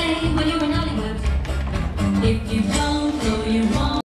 say when you're in Hollywood. If you don't